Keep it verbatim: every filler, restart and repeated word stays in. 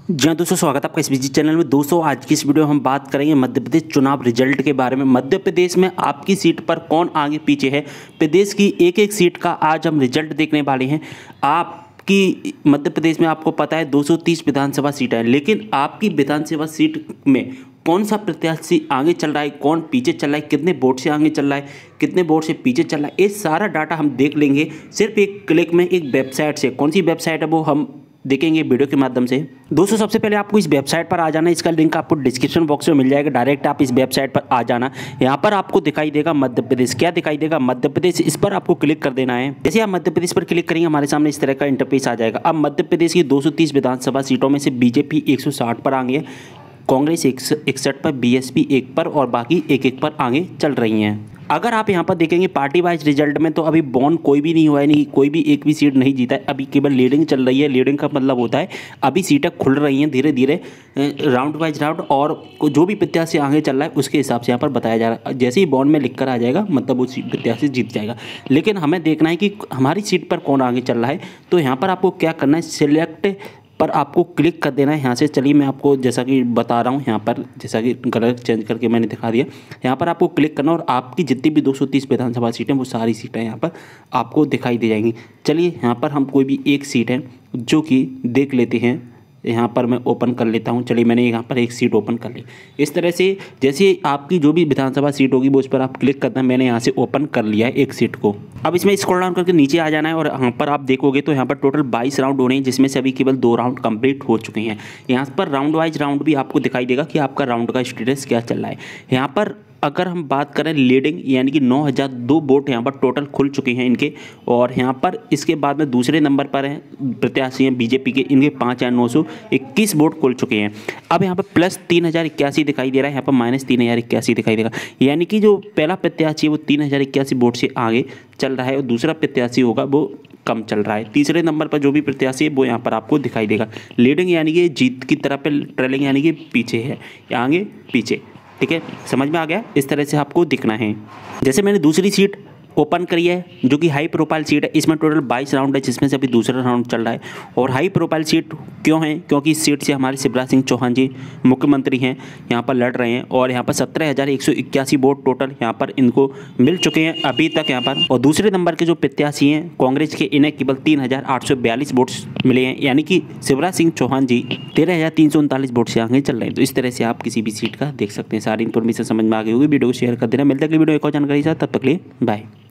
जी हाँ दोस्तों, स्वागत है आपका इस बिजी चैनल में। दोस्तों आज की इस वीडियो में हम बात करेंगे मध्य प्रदेश चुनाव रिजल्ट के बारे में। मध्य प्रदेश में आपकी सीट पर कौन आगे पीछे है, प्रदेश की एक एक सीट का आज हम रिजल्ट देखने वाले हैं। आपकी मध्य प्रदेश में आपको पता है दो सौ तीस विधानसभा सीट है, लेकिन आपकी विधानसभा सीट में कौन सा प्रत्याशी आगे चल रहा है, कौन पीछे चल रहा है, कितने वोट से आगे चल रहा है, कितने वोट से पीछे चल रहा है, ये सारा डाटा हम देख लेंगे सिर्फ एक क्लिक में, एक वेबसाइट से। कौन सी वेबसाइट है वो हम देखेंगे वीडियो के माध्यम से। दोस्तों सबसे पहले आपको इस वेबसाइट पर आ जाना है, इसका लिंक आपको डिस्क्रिप्शन बॉक्स में मिल जाएगा। डायरेक्ट आप इस वेबसाइट पर आ जाना। यहाँ पर आपको दिखाई देगा मध्य प्रदेश, क्या दिखाई देगा, मध्य प्रदेश। इस पर आपको क्लिक कर देना है। जैसे आप मध्य प्रदेश पर क्लिक करेंगे हमारे सामने इस तरह का इंटरफेस आ जाएगा। अब मध्य प्रदेश की दो सौ तीस विधानसभा सीटों में से बीजेपी एक सौ साठ पर आगे है, कांग्रेस इकसठ पर, बीएसपी एक पर और बाकी एक एक पर आगे चल रही हैं। अगर आप यहाँ पर देखेंगे पार्टी वाइज रिजल्ट में तो अभी बॉन्ड कोई भी नहीं हुआ है, नहीं कोई भी एक भी सीट नहीं जीता है। अभी केवल लीडिंग चल रही है। लीडिंग का मतलब होता है अभी सीटें खुल रही हैं धीरे धीरे, राउंड वाइज राउंड, और जो भी प्रत्याशी आगे चल रहा है उसके हिसाब से यहाँ पर बताया जा रहा है। जैसे ही बॉन्ड में लिख कर आ जाएगा मतलब वो प्रत्याशी जीत जाएगा। लेकिन हमें देखना है कि हमारी सीट पर कौन आगे चल रहा है। तो यहाँ पर आपको क्या करना है, सिलेक्ट पर आपको क्लिक कर देना है यहाँ से। चलिए मैं आपको जैसा कि बता रहा हूँ, यहाँ पर जैसा कि कलर चेंज करके मैंने दिखा दिया। यहाँ पर आपको क्लिक करना और आपकी जितनी भी दो सौ तीस विधानसभा सीटें वो सारी सीटें यहाँ पर आपको दिखाई दे जाएंगी। चलिए यहाँ पर हम कोई भी एक सीट है जो कि देख लेते हैं। यहाँ पर मैं ओपन कर लेता हूँ। चलिए मैंने यहाँ पर एक सीट ओपन कर ली। इस तरह से जैसे आपकी जो भी विधानसभा सीट होगी वो उस पर आप क्लिक करना है। मैंने यहाँ से ओपन कर लिया है एक सीट को। अब इसमें स्क्रॉल डाउन करके नीचे आ जाना है और यहाँ पर आप देखोगे तो यहाँ पर टोटल बाईस राउंड होने हैं, जिसमें से अभी केवल दो राउंड कंप्लीट हो चुके हैं। यहाँ पर राउंड वाइज राउंड भी आपको दिखाई देगा कि आपका राउंड का स्टेटस क्या चल रहा है। यहाँ पर अगर हम बात करें लीडिंग, यानी कि नौ हज़ार दो वोट यहाँ पर टोटल खुल चुके हैं इनके। और यहाँ पर इसके बाद में दूसरे नंबर पर हैं प्रत्याशी हैं बीजेपी के, इनके पाँच हज़ार नौ सौ इक्कीस वोट खुल चुके हैं। अब यहाँ पर प्लस तीन हज़ार इक्यासी दिखाई दे रहा है, यहाँ पर माइनस तीन हज़ार इक्यासी दिखाई देगा। यानी कि जो पहला प्रत्याशी है वो तीन हज़ार इक्यासी वोट से आगे चल रहा है और दूसरा प्रत्याशी होगा वो कम चल रहा है। तीसरे नंबर पर जो भी प्रत्याशी है वो यहाँ पर आपको दिखाई देगा। लीडिंग यानी कि जीत की तरफ पे, ट्रेलिंग यानी कि पीछे है, आगे पीछे। ठीक है, समझ में आ गया। इस तरह से आपको दिखना है। जैसे मैंने दूसरी सीट ओपन करी है जो कि हाई प्रोफाइल सीट है। इसमें टोटल बाईस राउंड है, जिसमें से अभी दूसरा राउंड चल रहा है। और हाई प्रोफाइल सीट क्यों है, क्योंकि इस सीट से हमारे शिवराज सिंह चौहान जी मुख्यमंत्री हैं, यहाँ पर लड़ रहे हैं। और यहाँ पर सत्रह हज़ार एक सौ इक्यासी वोट टोटल यहाँ पर इनको मिल चुके हैं अभी तक यहाँ पर। और दूसरे नंबर के जो प्रत्याशी हैं कांग्रेस के, इन्हें केवल तीन हज़ार आठ सौ बयालीस वोट मिले हैं। यानी कि शिवराज सिंह चौहान जी तेरह हज़ार तीन सौ उनतालीस वोट से आगे चल रहे हैं। तो इस तरह से आप किसी भी सीट का देख सकते हैं। सारी इन्फॉर्मेशन समझ में आ गई होगी। वीडियो को शेयर कर देना। मिलते अगली वीडियो एक और जानकारी साथ, तब तक के लिए बाय।